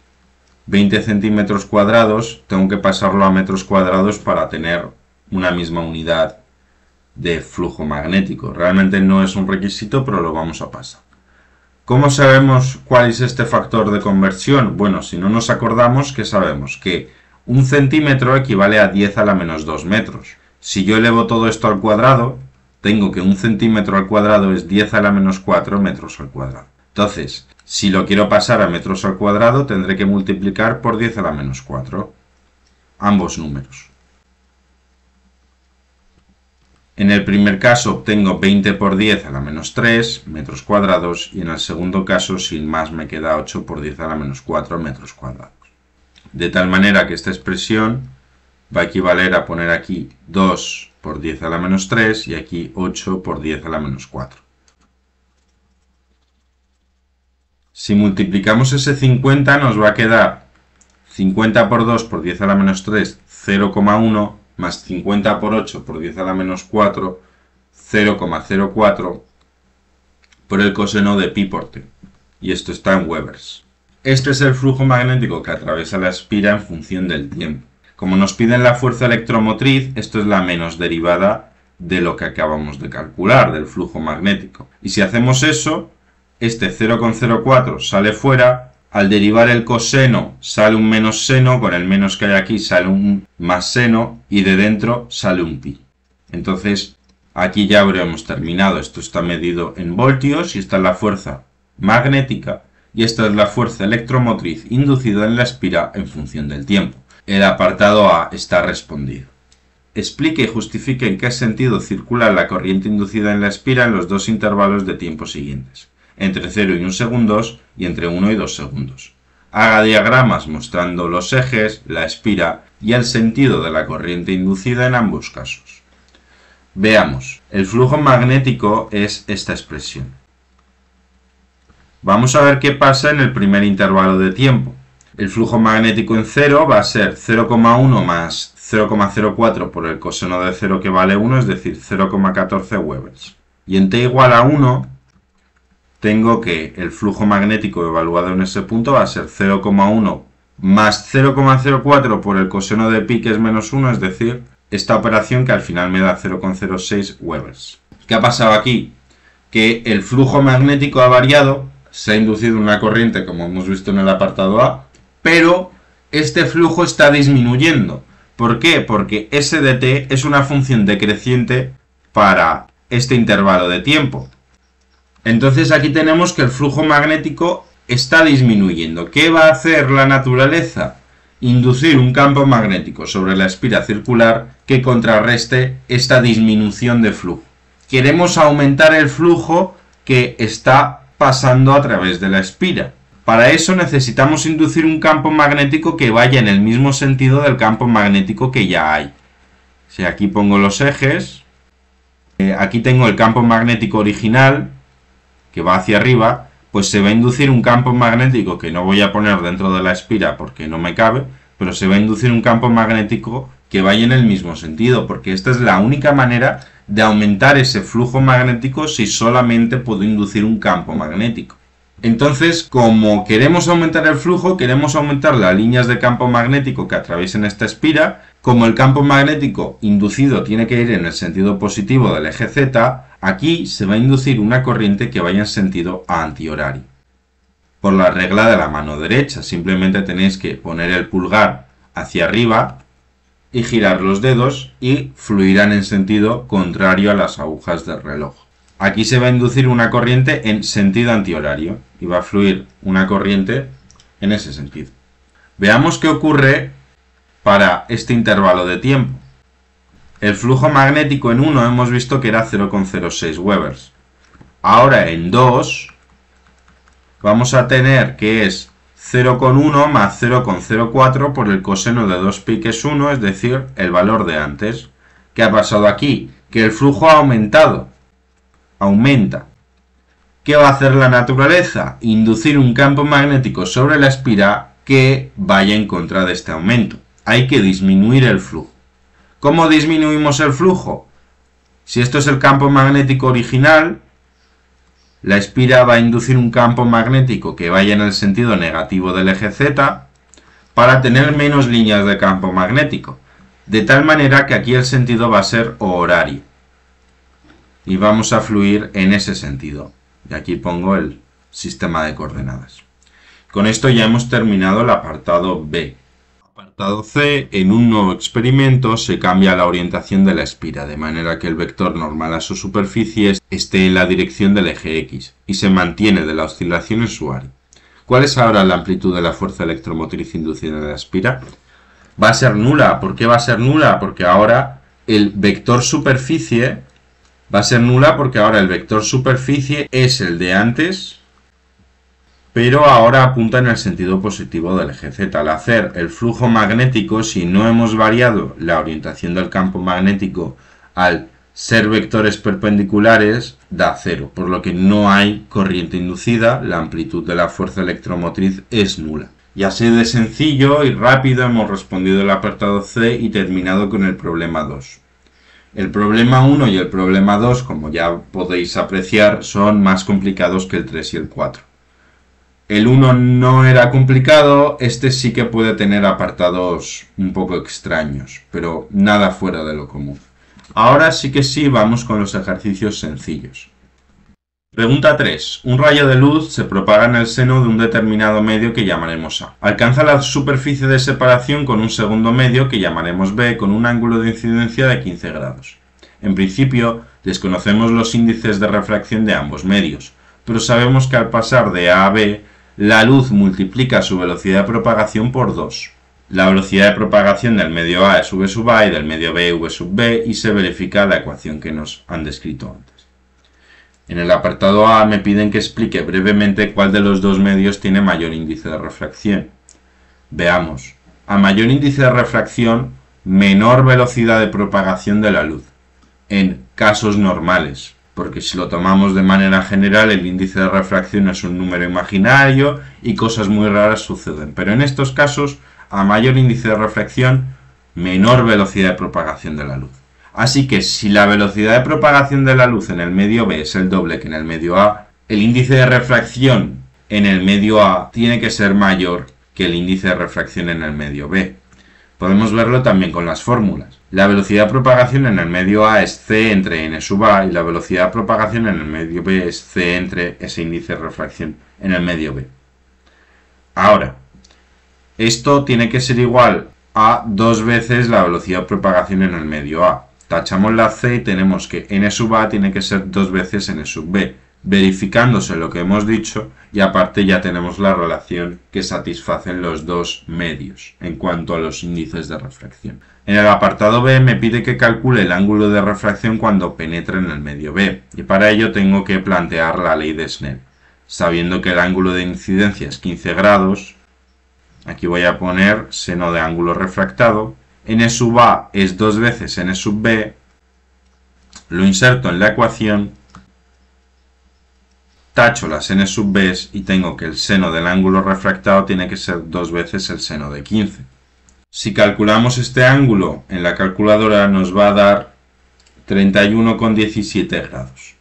20 centímetros cuadrados tengo que pasarlo a metros cuadrados para tener una misma unidad de flujo magnético. Realmente no es un requisito, pero lo vamos a pasar. ¿Cómo sabemos cuál es este factor de conversión? Bueno, si no nos acordamos, ¿qué sabemos? Que un centímetro equivale a 10 a la menos 2 metros. Si yo elevo todo esto al cuadrado, tengo que 1 centímetro al cuadrado es 10 a la menos 4 metros al cuadrado. Entonces, si lo quiero pasar a metros al cuadrado, tendré que multiplicar por 10 a la menos 4. Ambos números. En el primer caso obtengo 20 por 10 a la menos 3 metros cuadrados y en el segundo caso sin más me queda 8 por 10 a la menos 4 metros cuadrados. De tal manera que esta expresión va a equivaler a poner aquí 2 por 10 a la menos 3 y aquí 8 por 10 a la menos 4. Si multiplicamos ese 50 nos va a quedar 50 por 2 por 10 a la menos 3, 0,1, más 50 por 8 por 10 a la menos 4, 0,04 por el coseno de pi por t. Y esto está en Webers. Este es el flujo magnético que atraviesa la espira en función del tiempo. Como nos piden la fuerza electromotriz, esto es la menos derivada de lo que acabamos de calcular, del flujo magnético. Y si hacemos eso, este 0,04 sale fuera, al derivar el coseno sale un menos seno, con el menos que hay aquí sale un más seno y de dentro sale un pi. Entonces aquí ya habremos terminado. Esto está medido en voltios y esta es la fuerza magnética y esta es la fuerza electromotriz inducida en la espira en función del tiempo. El apartado A está respondido. Explique y justifique en qué sentido circula la corriente inducida en la espira en los dos intervalos de tiempo siguientes, entre 0 y 1 segundos y entre 1 y 2 segundos. Haga diagramas mostrando los ejes, la espira y el sentido de la corriente inducida en ambos casos. Veamos, el flujo magnético es esta expresión. Vamos a ver qué pasa en el primer intervalo de tiempo. El flujo magnético en 0 va a ser 0,1 más 0,04 por el coseno de 0 que vale 1, es decir, 0,14 Webers. Y en t igual a 1 tengo que el flujo magnético evaluado en ese punto va a ser 0,1 más 0,04 por el coseno de pi, que es menos 1, es decir, esta operación que al final me da 0,06 Webers. ¿Qué ha pasado aquí? Que el flujo magnético ha variado, se ha inducido una corriente como hemos visto en el apartado A, pero este flujo está disminuyendo. ¿Por qué? Porque S de t es una función decreciente para este intervalo de tiempo. Entonces aquí tenemos que el flujo magnético está disminuyendo. ¿Qué va a hacer la naturaleza? Inducir un campo magnético sobre la espira circular que contrarreste esta disminución de flujo. Queremos aumentar el flujo que está pasando a través de la espira. Para eso necesitamos inducir un campo magnético que vaya en el mismo sentido del campo magnético que ya hay. Si aquí pongo los ejes, aquí tengo el campo magnético original, que va hacia arriba, pues se va a inducir un campo magnético que no voy a poner dentro de la espira porque no me cabe, pero se va a inducir un campo magnético que vaya en el mismo sentido, porque esta es la única manera de aumentar ese flujo magnético si solamente puedo inducir un campo magnético. Entonces, como queremos aumentar el flujo, queremos aumentar las líneas de campo magnético que atraviesen esta espira. Como el campo magnético inducido tiene que ir en el sentido positivo del eje Z, aquí se va a inducir una corriente que vaya en sentido antihorario. Por la regla de la mano derecha, simplemente tenéis que poner el pulgar hacia arriba y girar los dedos y fluirán en sentido contrario a las agujas del reloj. Aquí se va a inducir una corriente en sentido antihorario y va a fluir una corriente en ese sentido. Veamos qué ocurre para este intervalo de tiempo. El flujo magnético en 1 hemos visto que era 0,06 Webers. Ahora en 2 vamos a tener que es 0,1 más 0,04 por el coseno de 2pi, que es 1, es decir, el valor de antes. ¿Qué ha pasado aquí? Que el flujo ha aumentado. Aumenta. ¿Qué va a hacer la naturaleza? Inducir un campo magnético sobre la espira que vaya en contra de este aumento. Hay que disminuir el flujo. ¿Cómo disminuimos el flujo? Si esto es el campo magnético original, la espira va a inducir un campo magnético que vaya en el sentido negativo del eje Z para tener menos líneas de campo magnético, de tal manera que aquí el sentido va a ser horario. Y vamos a fluir en ese sentido. Y aquí pongo el sistema de coordenadas. Con esto ya hemos terminado el apartado B. Apartado C. En un nuevo experimento se cambia la orientación de la espira, de manera que el vector normal a su superficie esté en la dirección del eje X y se mantiene de la oscilación en su área. ¿Cuál es ahora la amplitud de la fuerza electromotriz inducida en la espira? Va a ser nula. ¿Por qué va a ser nula? Porque ahora el vector superficie va a ser nula porque ahora el vector superficie es el de antes, pero ahora apunta en el sentido positivo del eje Z. Al hacer el flujo magnético, si no hemos variado la orientación del campo magnético al ser vectores perpendiculares, da cero, por lo que no hay corriente inducida, la amplitud de la fuerza electromotriz es nula. Y así de sencillo y rápido hemos respondido el apartado C y terminado con el problema 2. El problema 1 y el problema 2, como ya podéis apreciar, son más complicados que el 3 y el 4. El 1 no era complicado, este sí que puede tener apartados un poco extraños, pero nada fuera de lo común. Ahora sí que sí, vamos con los ejercicios sencillos. Pregunta 3. Un rayo de luz se propaga en el seno de un determinado medio que llamaremos A. Alcanza la superficie de separación con un segundo medio que llamaremos B con un ángulo de incidencia de 15 grados. En principio, desconocemos los índices de refracción de ambos medios, pero sabemos que al pasar de A a B, la luz multiplica su velocidad de propagación por 2. La velocidad de propagación del medio A es V sub A y del medio B V sub B y se verifica la ecuación que nos han descrito antes. En el apartado A me piden que explique brevemente cuál de los dos medios tiene mayor índice de refracción. Veamos. A mayor índice de refracción, menor velocidad de propagación de la luz. En casos normales, porque si lo tomamos de manera general, el índice de refracción es un número imaginario y cosas muy raras suceden. Pero en estos casos, a mayor índice de refracción, menor velocidad de propagación de la luz. Así que si la velocidad de propagación de la luz en el medio B es el doble que en el medio A, el índice de refracción en el medio A tiene que ser mayor que el índice de refracción en el medio B. Podemos verlo también con las fórmulas. La velocidad de propagación en el medio A es c entre n sub A y la velocidad de propagación en el medio B es c entre ese índice de refracción en el medio B. Ahora, esto tiene que ser igual a 2 veces la velocidad de propagación en el medio A. Tachamos la c y tenemos que n sub A tiene que ser 2 veces n sub B, verificándose lo que hemos dicho, y aparte ya tenemos la relación que satisfacen los dos medios en cuanto a los índices de refracción. En el apartado B me pide que calcule el ángulo de refracción cuando penetre en el medio B, y para ello tengo que plantear la ley de Snell. Sabiendo que el ángulo de incidencia es 15 grados, aquí voy a poner seno de ángulo refractado, n sub A es 2 veces n sub B, lo inserto en la ecuación, tacho las n sub b y tengo que el seno del ángulo refractado tiene que ser 2 veces el seno de 15. Si calculamos este ángulo en la calculadora nos va a dar 31,17 grados.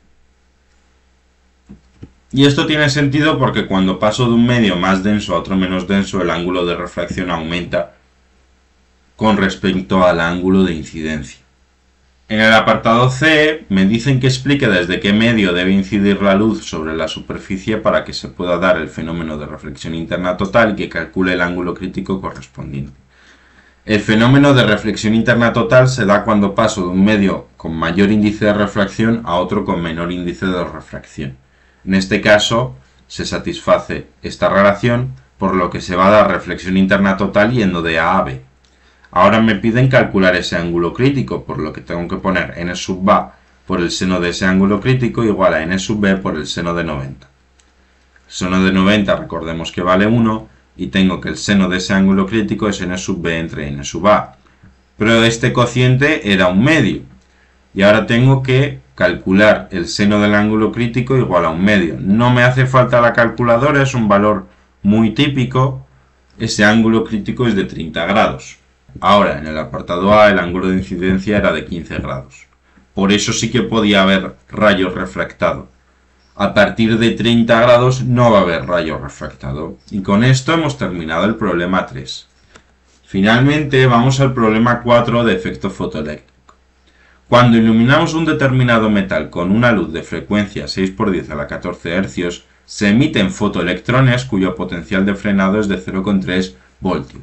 Y esto tiene sentido porque cuando paso de un medio más denso a otro menos denso, el ángulo de refracción aumenta con respecto al ángulo de incidencia. En el apartado C me dicen que explique desde qué medio debe incidir la luz sobre la superficie para que se pueda dar el fenómeno de reflexión interna total y que calcule el ángulo crítico correspondiente. El fenómeno de reflexión interna total se da cuando paso de un medio con mayor índice de refracción a otro con menor índice de refracción. En este caso se satisface esta relación, por lo que se va a dar reflexión interna total yendo de A a B. Ahora me piden calcular ese ángulo crítico, por lo que tengo que poner n sub A por el seno de ese ángulo crítico igual a n sub B por el seno de 90. El seno de 90 recordemos que vale 1 y tengo que el seno de ese ángulo crítico es n sub B entre n sub A. Pero este cociente era un medio y ahora tengo que calcular el seno del ángulo crítico igual a un medio. No me hace falta la calculadora, es un valor muy típico. Ese ángulo crítico es de 30 grados. Ahora, en el apartado A, el ángulo de incidencia era de 15 grados. Por eso sí que podía haber rayo refractado. A partir de 30 grados no va a haber rayo refractado. Y con esto hemos terminado el problema 3. Finalmente, vamos al problema 4 de efecto fotoeléctrico. Cuando iluminamos un determinado metal con una luz de frecuencia 6 por 10 a la 14 Hz, se emiten fotoelectrones cuyo potencial de frenado es de 0,3 voltios.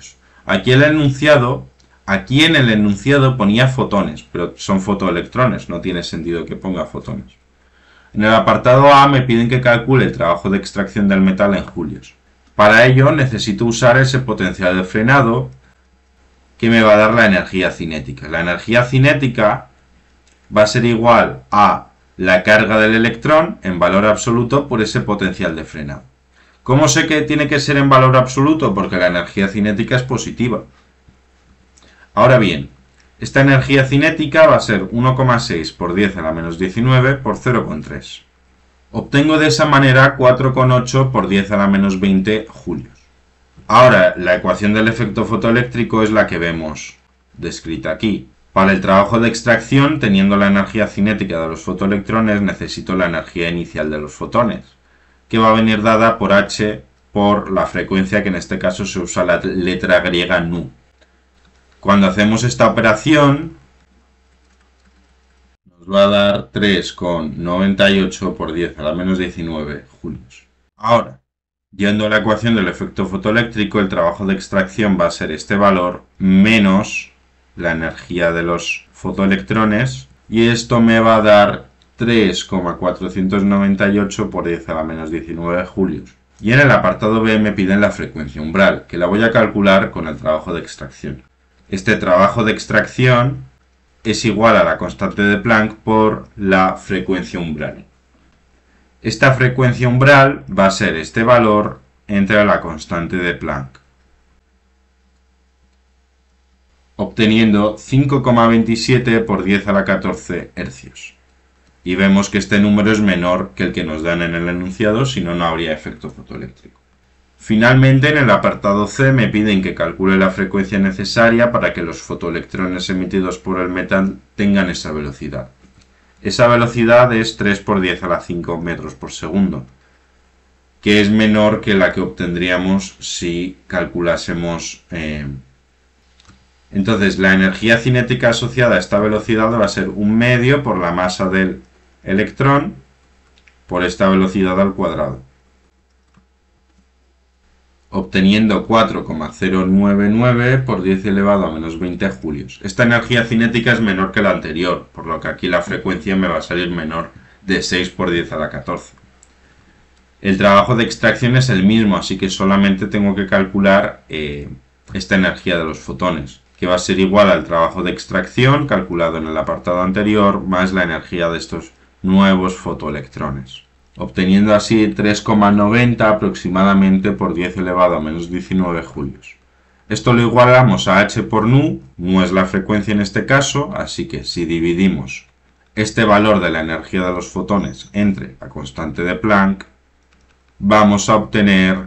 Aquí en el enunciado ponía fotones, pero son fotoelectrones, no tiene sentido que ponga fotones. En el apartado A me piden que calcule el trabajo de extracción del metal en julios. Para ello necesito usar ese potencial de frenado que me va a dar la energía cinética. La energía cinética va a ser igual a la carga del electrón en valor absoluto por ese potencial de frenado. ¿Cómo sé que tiene que ser en valor absoluto? Porque la energía cinética es positiva. Ahora bien, esta energía cinética va a ser 1,6 por 10 a la menos 19 por 0,3. Obtengo de esa manera 4,8 por 10 a la menos 20 julios. Ahora, la ecuación del efecto fotoeléctrico es la que vemos descrita aquí. Para el trabajo de extracción, teniendo la energía cinética de los fotoelectrones, necesito la energía inicial de los fotones, que va a venir dada por h por la frecuencia, que en este caso se usa la letra griega nu. Cuando hacemos esta operación, nos va a dar 3,98 por 10 a la menos 19 julios. Ahora, yendo a la ecuación del efecto fotoeléctrico, el trabajo de extracción va a ser este valor menos la energía de los fotoelectrones, y esto me va a dar 3,498 por 10 a la menos 19 julios. Y en el apartado B me piden la frecuencia umbral, que la voy a calcular con el trabajo de extracción. Este trabajo de extracción es igual a la constante de Planck por la frecuencia umbral. Esta frecuencia umbral va a ser este valor entre la constante de Planck, obteniendo 5,27 por 10 a la 14 hercios. Y vemos que este número es menor que el que nos dan en el enunciado, si no, no habría efecto fotoeléctrico. Finalmente, en el apartado C me piden que calcule la frecuencia necesaria para que los fotoelectrones emitidos por el metal tengan esa velocidad. Esa velocidad es 3 por 10 a la 5 metros por segundo, que es menor que la que obtendríamos si calculásemos... Entonces, la energía cinética asociada a esta velocidad va a ser 1/2 por la masa del electrón por esta velocidad al cuadrado, obteniendo 4,099 por 10 elevado a menos 20 julios. Esta energía cinética es menor que la anterior, por lo que aquí la frecuencia me va a salir menor de 6 por 10 a la 14. El trabajo de extracción es el mismo, así que solamente tengo que calcular esta energía de los fotones, que va a ser igual al trabajo de extracción calculado en el apartado anterior, más la energía de estos nuevos fotoelectrones, obteniendo así 3,90 aproximadamente por 10 elevado a menos 19 julios. Esto lo igualamos a h por nu es la frecuencia en este caso, así que si dividimos este valor de la energía de los fotones entre la constante de Planck, vamos a obtener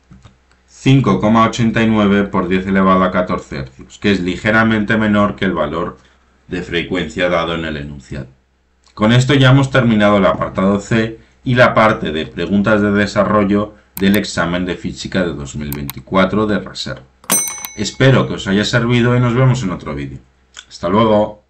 5,89 por 10 elevado a 14 hercios, que es ligeramente menor que el valor de frecuencia dado en el enunciado. Con esto ya hemos terminado el apartado C y la parte de preguntas de desarrollo del examen de física de 2024 de reserva. Espero que os haya servido y nos vemos en otro vídeo. ¡Hasta luego!